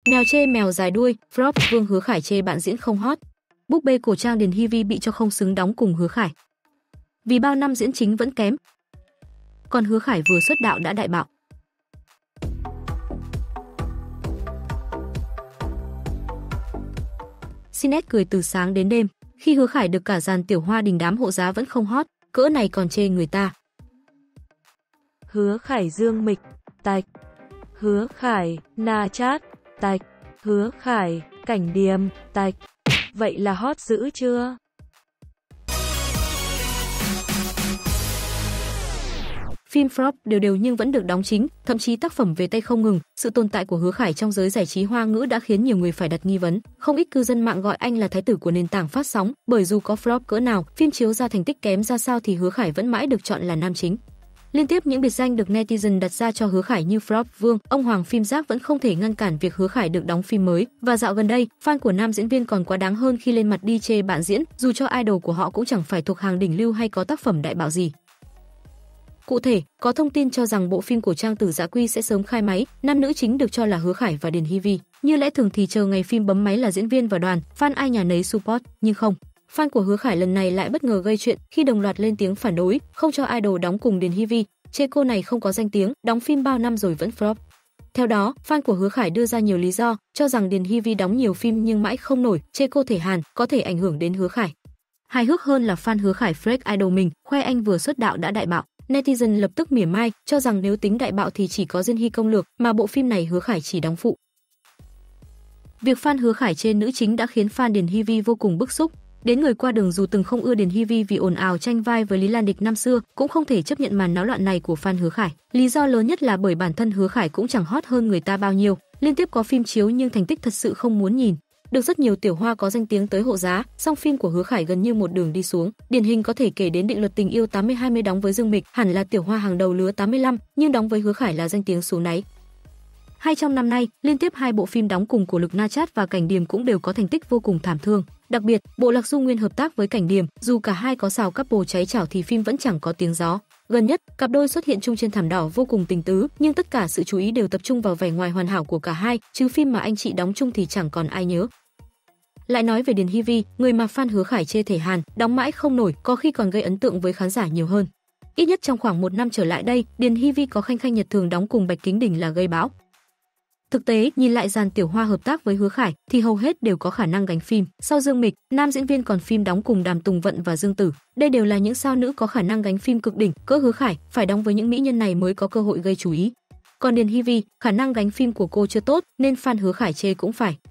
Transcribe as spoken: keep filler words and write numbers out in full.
Mèo chê mèo dài đuôi, flop, Vương Hứa Khải chê bạn diễn không hot. Búp bê cổ trang Điền Hy Vi bị cho không xứng đóng cùng Hứa Khải. Vì bao năm diễn chính vẫn kém. Còn Hứa Khải vừa xuất đạo đã đại bạo. Cnet cười từ sáng đến đêm, khi Hứa Khải được cả dàn tiểu hoa đình đám hộ giá vẫn không hot, cỡ này còn chê người ta. Hứa Khải Dương Mịch, tạch. Hứa Khải, Na Chát, tạch. Hứa Khải, Cảnh Điềm, tạch. Vậy là hot dữ chưa? Phim flop đều đều nhưng vẫn được đóng chính, thậm chí tác phẩm về tay không ngừng. Sự tồn tại của Hứa Khải trong giới giải trí Hoa ngữ đã khiến nhiều người phải đặt nghi vấn. Không ít cư dân mạng gọi anh là thái tử của nền tảng phát sóng, bởi dù có flop cỡ nào, phim chiếu ra thành tích kém ra sao thì Hứa Khải vẫn mãi được chọn là nam chính. Liên tiếp những biệt danh được netizen đặt ra cho Hứa Khải như flop, Vương, ông hoàng phim rác vẫn không thể ngăn cản việc Hứa Khải được đóng phim mới. Và dạo gần đây, fan của nam diễn viên còn quá đáng hơn khi lên mặt đi chê bạn diễn, dù cho idol của họ cũng chẳng phải thuộc hàng đỉnh lưu hay có tác phẩm đại bạo gì. Cụ thể, có thông tin cho rằng bộ phim cổ trang Tử Dã Quy sẽ sớm khai máy, nam nữ chính được cho là Hứa Khải và Điền Hy Vi. Như lẽ thường thì chờ ngày phim bấm máy là diễn viên và đoàn, fan ai nhà nấy support, nhưng không. Fan của Hứa Khải lần này lại bất ngờ gây chuyện khi đồng loạt lên tiếng phản đối, không cho idol đóng cùng Điền Hy Vi, chê cô này không có danh tiếng, đóng phim bao năm rồi vẫn flop. Theo đó, fan của Hứa Khải đưa ra nhiều lý do, cho rằng Điền Hy Vi đóng nhiều phim nhưng mãi không nổi, chê cô thể hàn, có thể ảnh hưởng đến Hứa Khải. Hài hước hơn là fan Hứa Khải flex idol mình, khoe anh vừa xuất đạo đã đại bạo. Netizen lập tức mỉa mai, cho rằng nếu tính đại bạo thì chỉ có Diên Hy công lược, mà bộ phim này Hứa Khải chỉ đóng phụ. Việc fan Hứa Khải trên nữ chính đã khiến fan Điền Hy Vi vô cùng bức xúc. Đến người qua đường dù từng không ưa Điền Hy Vi vì ồn ào tranh vai với Lý Lan Địch năm xưa, cũng không thể chấp nhận màn náo loạn này của fan Hứa Khải. Lý do lớn nhất là bởi bản thân Hứa Khải cũng chẳng hot hơn người ta bao nhiêu, liên tiếp có phim chiếu nhưng thành tích thật sự không muốn nhìn. Được rất nhiều tiểu hoa có danh tiếng tới hộ giá, song phim của Hứa Khải gần như một đường đi xuống. Điển hình có thể kể đến Định Luật Tình Yêu tám mươi hai mươi đóng với Dương Mịch, hẳn là tiểu hoa hàng đầu lứa tám mươi lăm, nhưng đóng với Hứa Khải là danh tiếng xuống đáy. Hay trong năm nay, liên tiếp hai bộ phim đóng cùng của Lực Na Chát và Cảnh Điềm cũng đều có thành tích vô cùng thảm thương. Đặc biệt, bộ Lạc Du Nguyên hợp tác với Cảnh Điềm, dù cả hai có xào couple cháy chảo thì phim vẫn chẳng có tiếng gió. Gần nhất, cặp đôi xuất hiện chung trên thảm đỏ vô cùng tình tứ, nhưng tất cả sự chú ý đều tập trung vào vẻ ngoài hoàn hảo của cả hai, chứ phim mà anh chị đóng chung thì chẳng còn ai nhớ. Lại nói về Điền Hy Vi, người mà fan Hứa Khải chê thể hàn, đóng mãi không nổi, có khi còn gây ấn tượng với khán giả nhiều hơn. Ít nhất trong khoảng một năm trở lại đây, Điền Hy Vi có khanh khanh nhật thường đóng cùng Bạch Kính Đỉnh là gây bão. Thực tế, nhìn lại dàn tiểu hoa hợp tác với Hứa Khải thì hầu hết đều có khả năng gánh phim. Sau Dương Mịch, nam diễn viên còn phim đóng cùng Đàm Tùng Vận và Dương Tử. Đây đều là những sao nữ có khả năng gánh phim cực đỉnh, cỡ Hứa Khải, phải đóng với những mỹ nhân này mới có cơ hội gây chú ý. Còn Điền Hy Vi, khả năng gánh phim của cô chưa tốt nên fan Hứa Khải chê cũng phải.